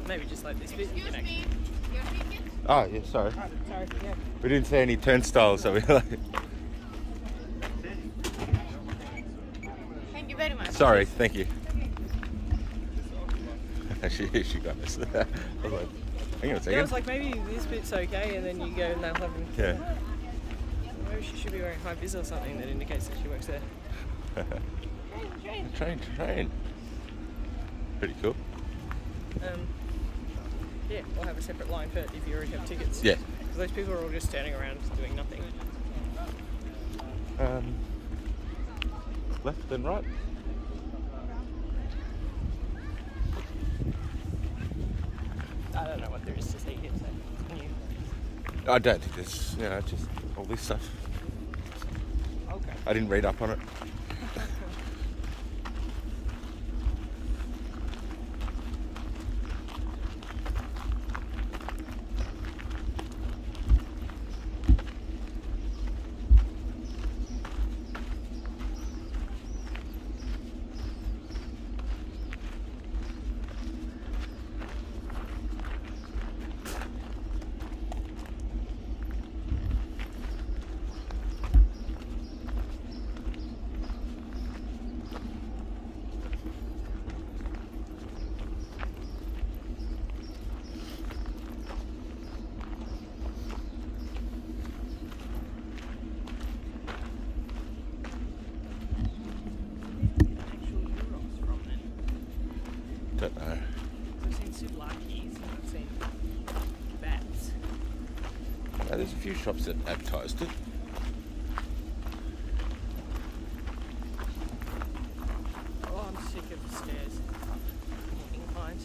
maybe just like this bit. Excuse me. You're speaking? Oh, yeah, sorry. Oh, sorry, yeah. We didn't see any turnstiles, so we were like... Thank you very much. Sorry, thank you. she got us. I was like, hang on a Yeah, second. I was like, maybe this bit's okay, and then you go and they'll have them. Yeah. Maybe she should be wearing high vis or something that indicates that she works there. Train. Pretty cool. Yeah, we'll have a separate line for if you already have tickets. Yeah. Because those people are all just standing around doing nothing. Left and right. I don't know what there is to see here, so can you? I don't think there's, just all this stuff. Okay. I didn't read up on it. Don't know. I've seen souvlaki's and I've seen bats. There's a few shops that advertised it. Oh, I'm sick of the stairs. Inclines.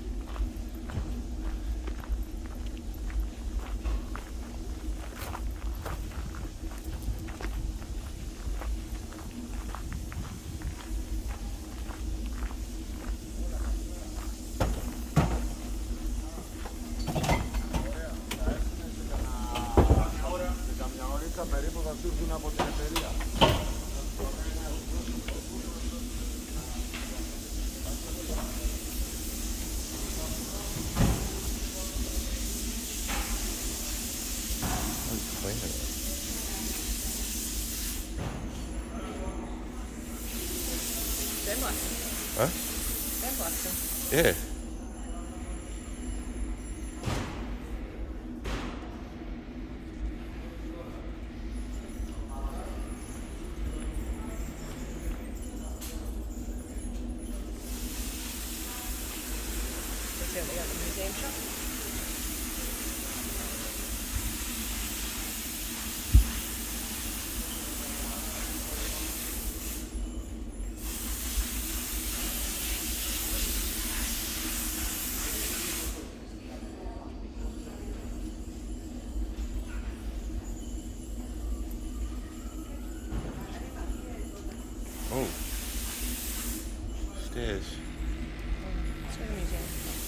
Περίπου θα σου έρθουν από την εταιρεία. Huh? Sandblasting. Yeah. They got the museum shop. Oh. Stairs. Let's go to the museum.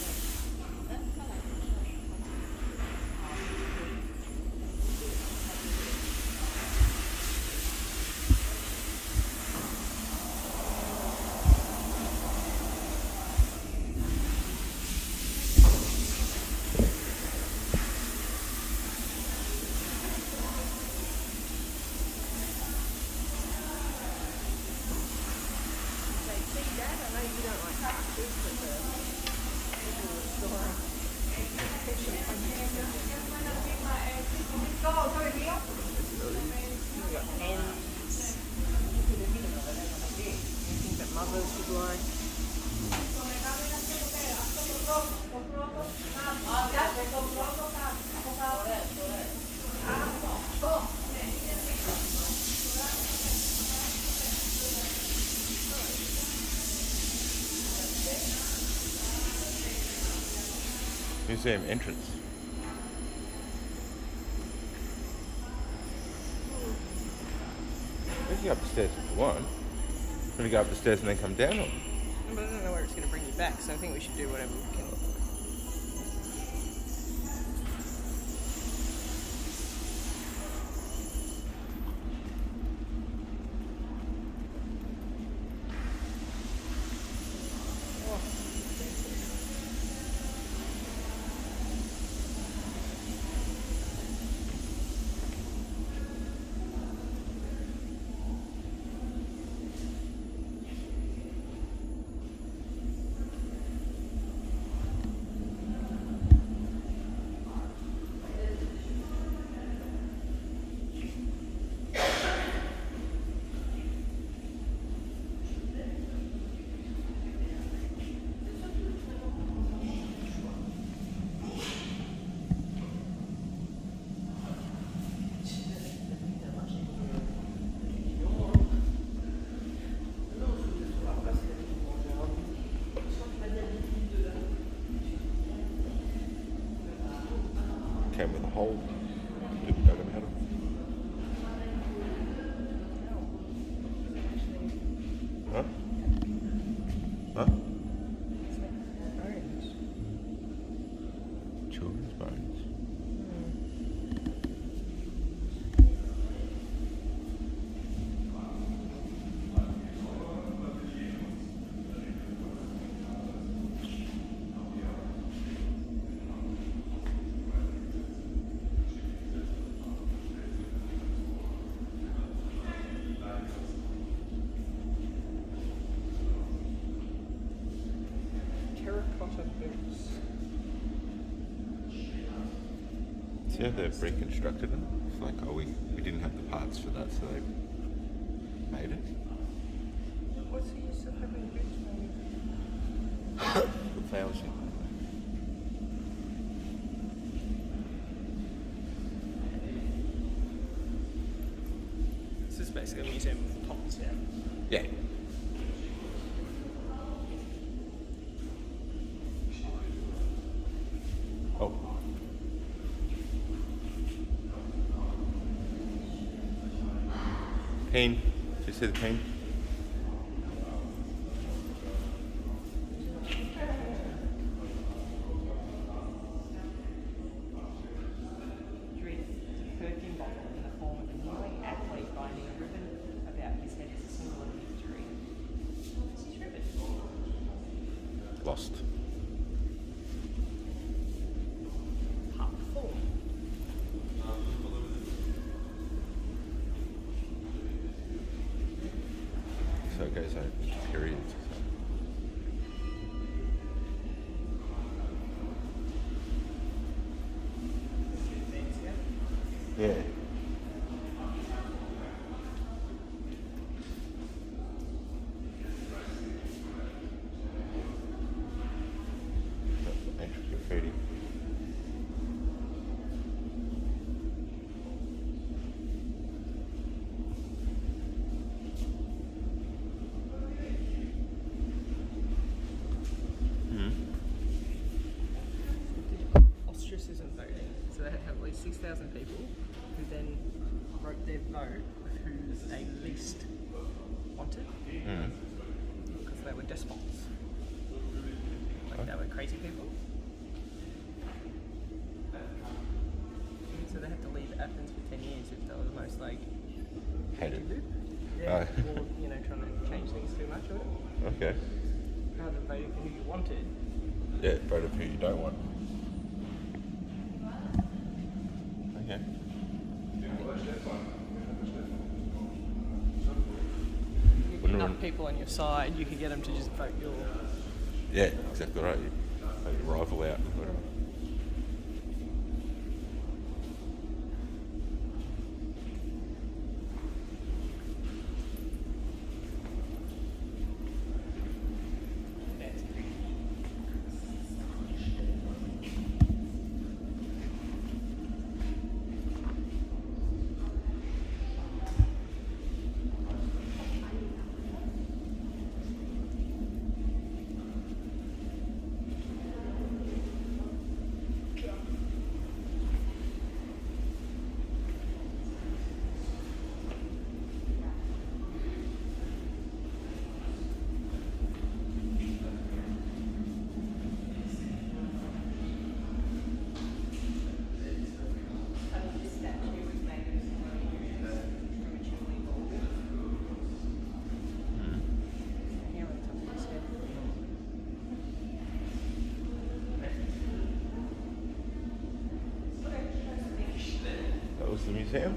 Museum entrance. We can go up the stairs if you want. We're going to go up the stairs and then come down? Or? But I don't know where it's going to bring you back, so I think we should do whatever we can. came with a hole. People dug them out of. Huh? Huh? Children's bones. Terracotta boots. See how they've reconstructed them? It's like, oh, we didn't have the parts for that, so they made it. What's the use of having boots made? Good flowers. This is basically a museum of tops, yeah. Yeah. Oh. Pain. Did you see the pain? Dress a perfume bottle in the form of a kneeling athlete binding a ribbon about his head as a symbol of victory. What's his ribbon? Lost. Part 4. So it goes over periods. Yeah. Ancient graffiti. Ostracism voting. So they have at least 6,000 people who then wrote their vote of who they least wanted because they were despots. Like they were crazy people. So they had to leave Athens for 10 years if they were the most like Hated. yeah, or trying to change things too much or whatever. Okay. Rather than voting for who you wanted. Yeah, vote of who you don't want. Okay. You get enough people on your side, you could get them to just vote your. Yeah, exactly right. You vote your rival out. Whatever. That's pretty. That was the museum.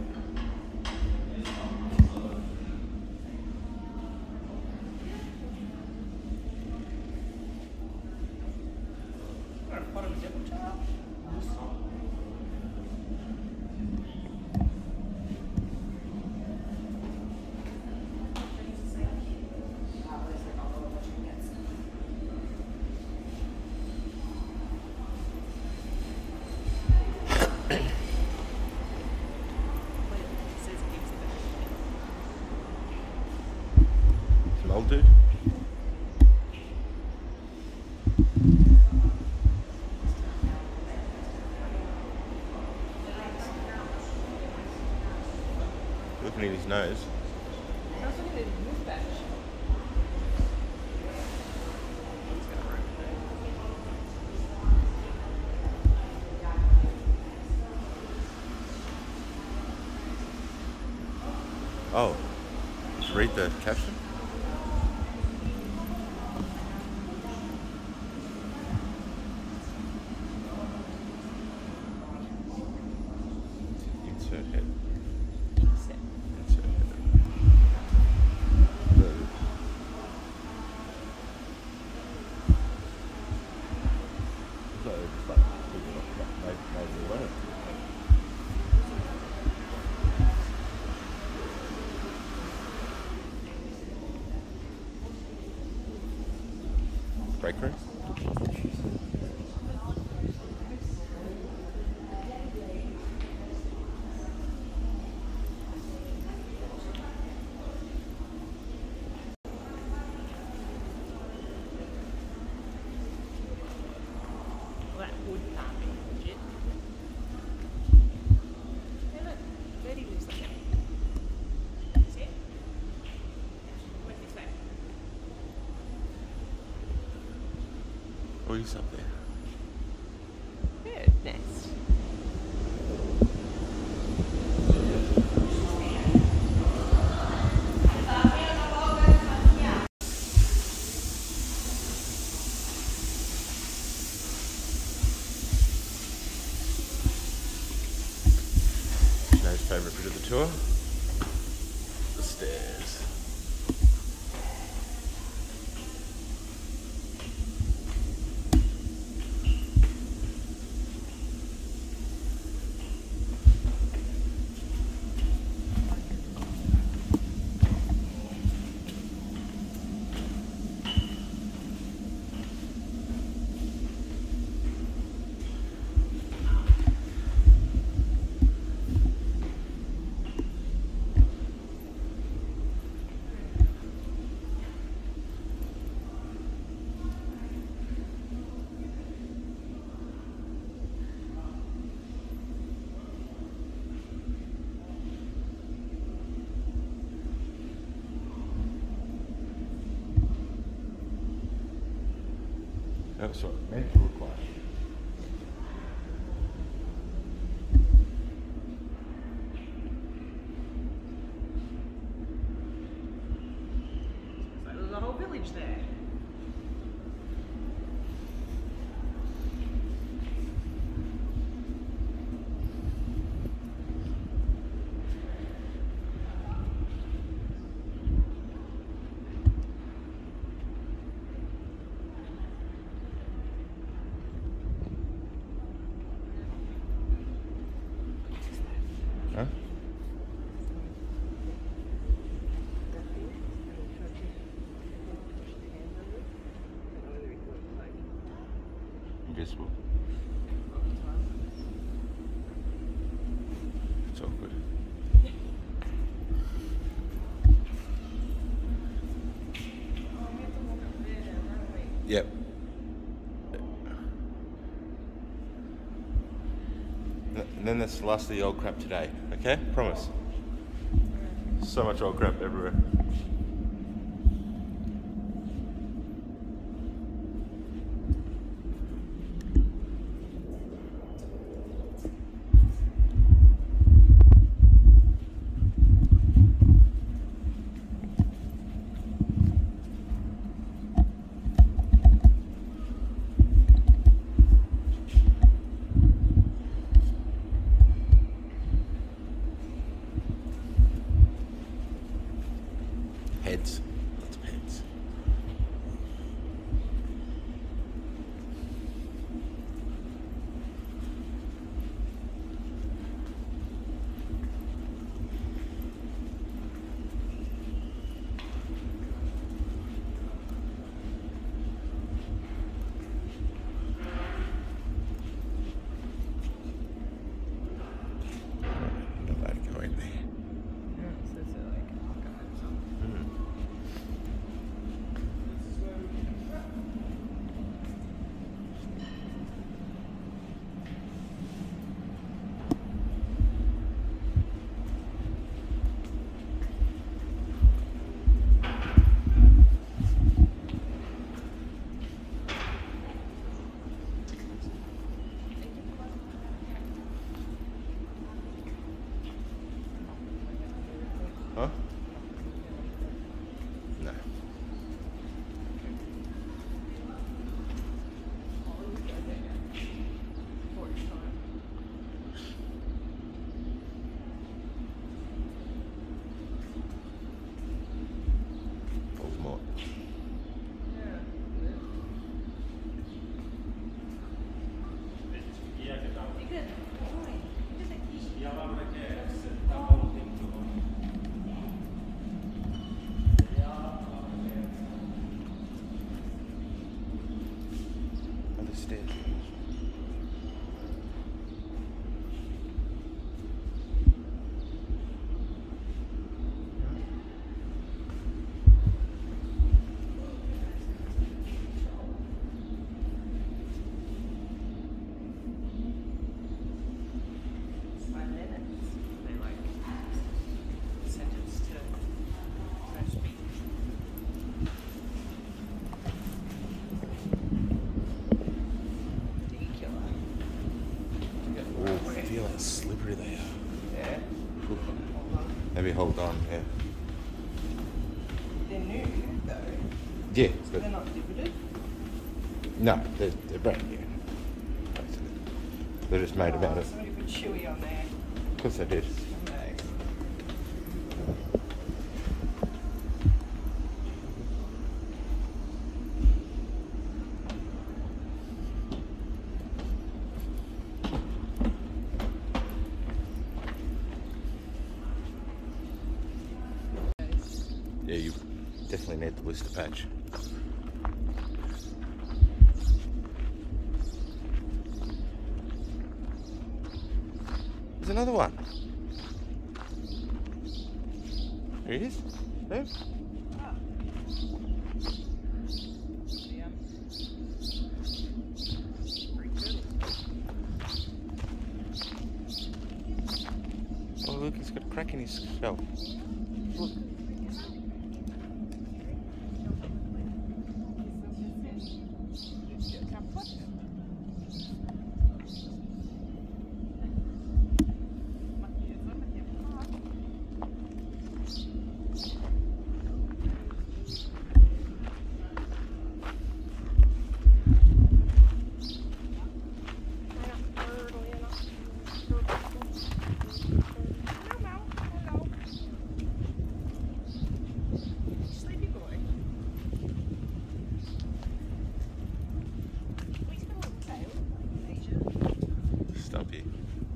Old dude. nose. I was looking at this batch. It's gonna ruin it. Oh, just read the caption. Insert head. Set. Insert head. So it's like maybe learn. Break room. Well, that wood can't be legit. Hey look, Birdie lives like that. See it? Where's this way? Oh, he's up there. Bird nest. Snow's favourite bit of the tour. The stairs. Oh, sorry, meant to require. So there's a whole village there. Huh? Invisible. It's awkward. Yep. And then that's the last of the old crap today, okay? Promise. So much old crap everywhere. the stairs. Slippery they are. Yeah. Maybe hold on, yeah. They're new, though. Yeah. So they're not divoted? No, they're brand new. They're just made about it. Somebody put chewy on there. Of course they did. Yeah, you definitely need the blister patch. There's another one. There he is. There. Oh look, he's got a crack in his shell. Look. Stumpy.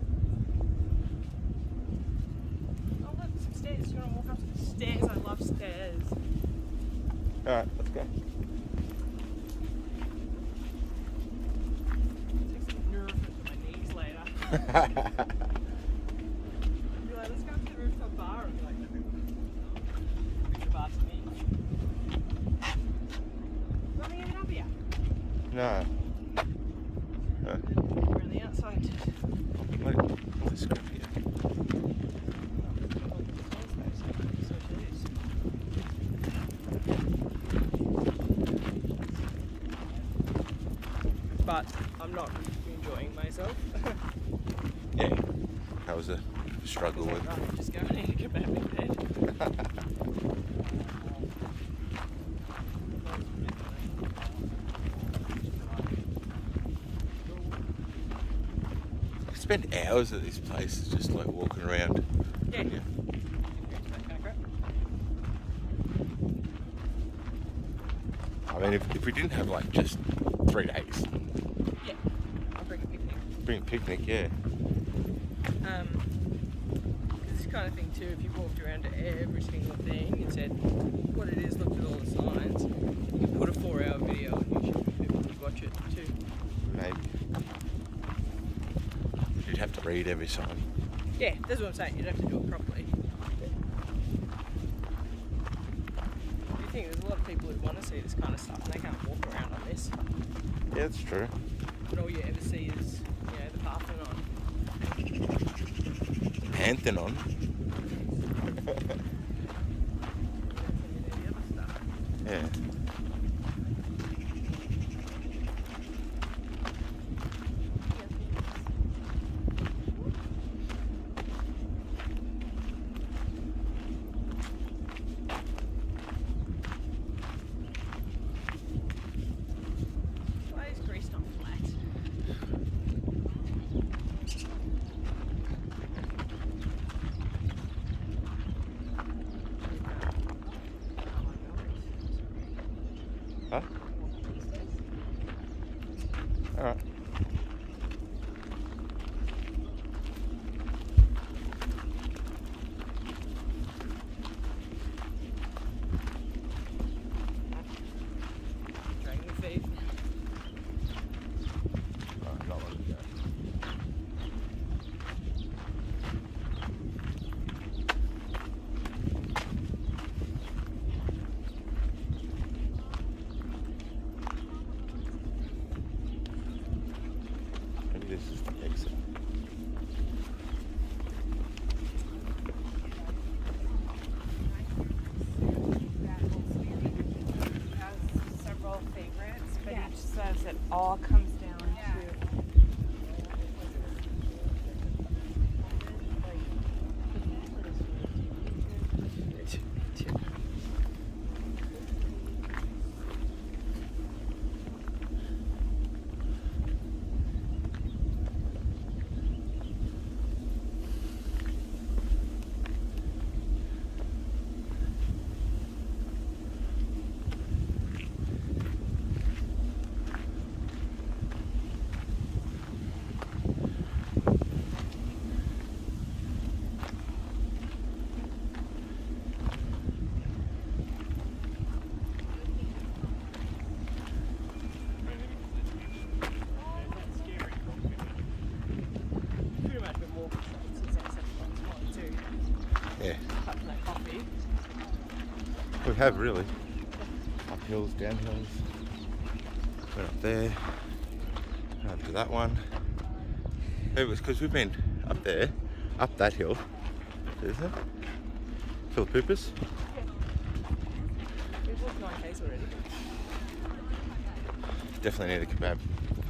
Oh look, some stairs. You want to walk up some stairs? I love stairs. Alright, let's go. Take some nerve into my knees later. I'd be like, let's go up to the rooftop bar and be like, no. Rooftop bar to me. Want me to get up here? No. We're on the outside. What's this crap here? But I'm not enjoying myself. Yeah, that was a struggle with. I'm just going to get back in bed. I spend hours at this place, just like walking around. Yeah. Yeah. I mean, if we didn't have like just 3 days. Yeah. I'll bring a picnic. Bring a picnic, yeah. This kind of thing too, if you walked around to every single thing and said what it is, looked at all the signs, you could put a 4-hour video on YouTube and people would watch it too. Maybe. You'd have to read every sign. Yeah, that's what I'm saying, you'd have to do it properly. You think there's a lot of people who want to see this kind of stuff and they can't walk around on this. Yeah, that's true. But all you ever see is, you know, the Parthenon. Pantheon. The other stuff. Yeah. Why is Greece not flat? Huh? Alright. Dragging the feet. this is the exit. Has several favorites, but each says it all comes down to We have really. Up hills, down hills. We're up there. Up to that one. It was because we've been up there, up that hill. Isn't it? Philosophers. We've walked 9 Ks already. Definitely need a kebab.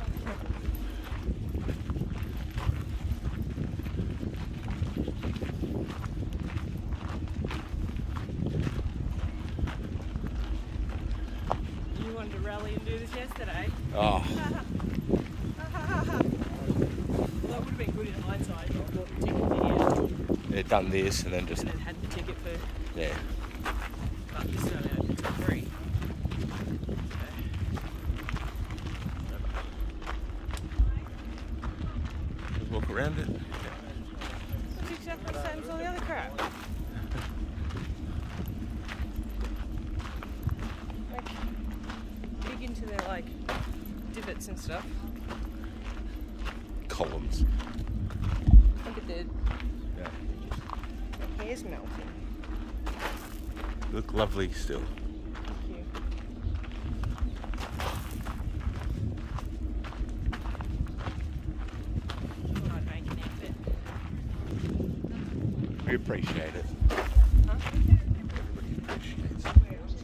Yesterday. Oh. Well, that would have been good in hindsight. I bought the ticket for here. Yeah, done this and then just. And then had the ticket for. Yeah. But this is only open till 3. Just walk around it. It's exactly the same as all the other crap. Into their like divots and stuff. Columns. Look at the Yeah. my hair's melting. Look lovely still. Thank you. I'd make an effort. We appreciate it. Huh? Everybody appreciates it.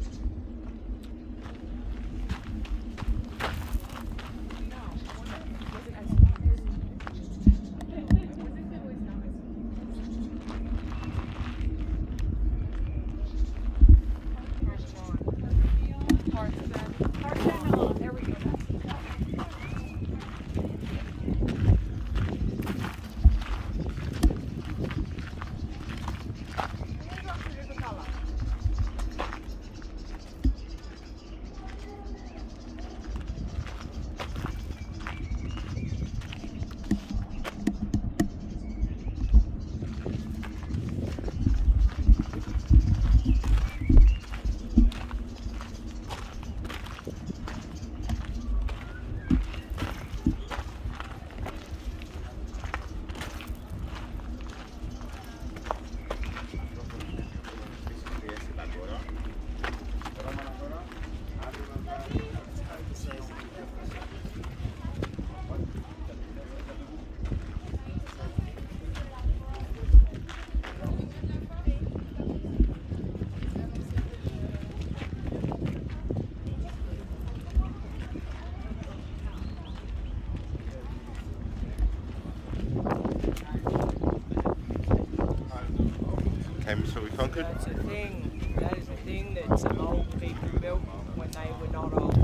So we conquered. That's a thing. That is a thing that some old people built when they were not old.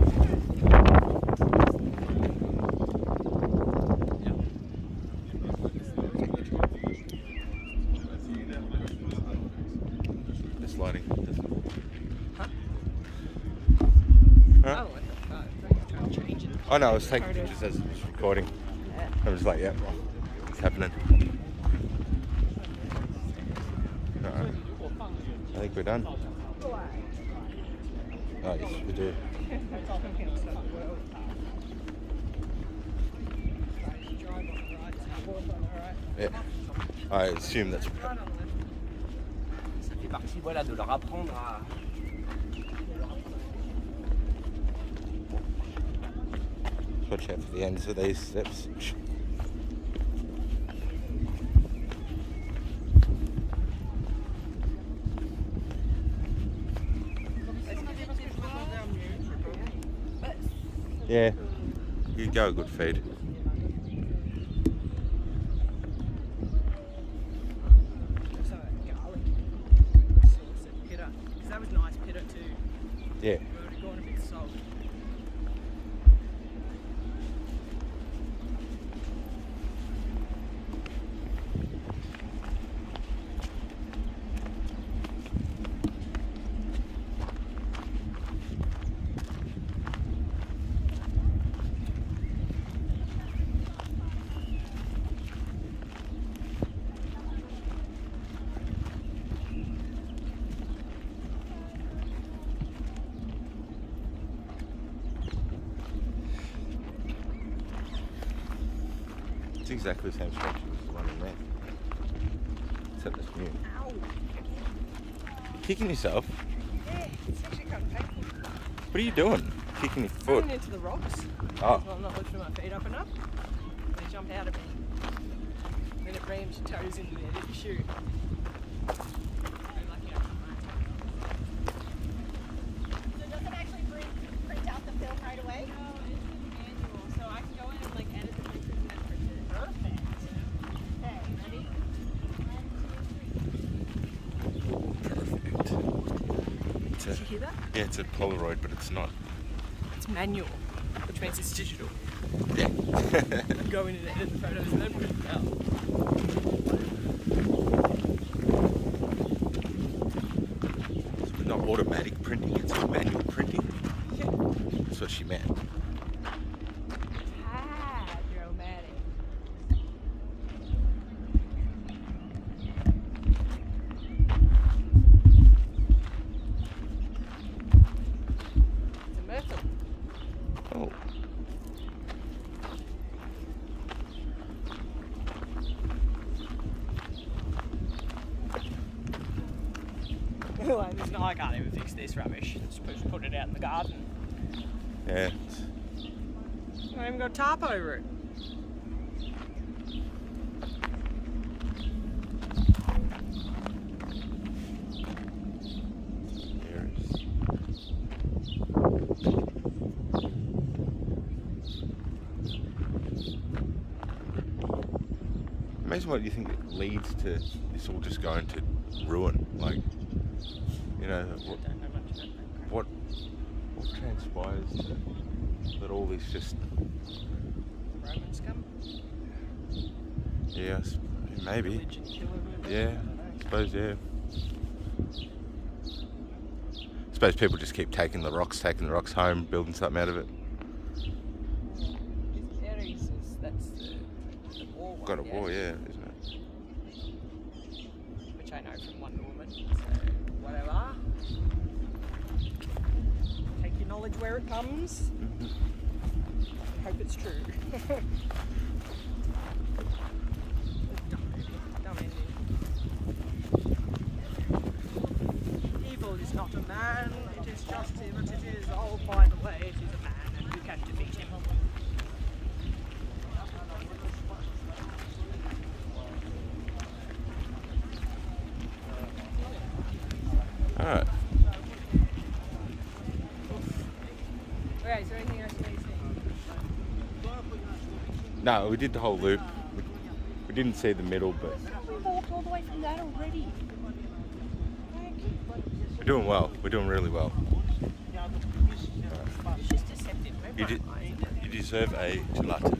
It's lighting. Huh? Huh? Oh, I thought change it. Oh no, I was taking pictures as it was recording. Yeah. I was like, yeah, it's happening. Alright. I think we're done. Oh yes, we do. Yeah. I assume that's Ça fait partie, voilà, de leur apprendre à... watch out for the ends of these steps. Yeah, you go a good feed. Some garlic sauce and pitta. Because that was nice pitta too. Yeah. It would have gone a bit salt. It's exactly the same structure as the one in there. Except it's new. Ow! You're kicking yourself? Yeah, it's actually kind of painful. What are you doing? Kicking your foot? Running into the rocks. Oh. Because I'm not lifting my feet up enough. They jump out of me. Then it rams your toes into there if you shoot. So does it actually print out the film right away? No, it's in manual, so I can go in and like edit the pictures and then print it. Perfect. Okay, ready? 1, 2, 3. Perfect. It's Did you hear that? yeah, it's a Polaroid, but it's not. It's manual, which means it's digital. Yeah. Go in and edit the photos and then print them out. It's not automatic printing, it's manual printing. Yeah. That's what she meant. Dramatic. It's a myrtle. Oh. Like, there's no, I can't even fix this rubbish. Just put it out in the garden. Yeah. I haven't even got a tarp over it. There it is. Imagine what you think it leads to this all just going to ruin. Like, you know, what, Don't know much about that. what transpires to let all this just, Romans come. yeah, maybe. Religion kill everybody. Yeah, I don't know. I suppose, yeah. I suppose people just keep taking the rocks home, building something out of it. Ares is, that's the war one. Got a war, yeah, isn't it? Which I know from Wonder Woman, so whatever. Take your knowledge where it comes. Hope it's true. Dumb ending. Evil is not a man, it is just him, but it is, oh, by the way, it is a man, and you can defeat him. Alright. Okay, is there anything else you need to see? No, we did the whole loop. We didn't see the middle, but We walked all the way from that already. we're doing well. We're doing really well. It's just deceptive. You, you deserve a gelato.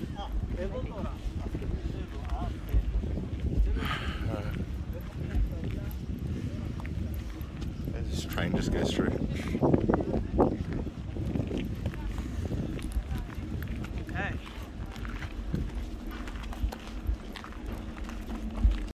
This train just goes through.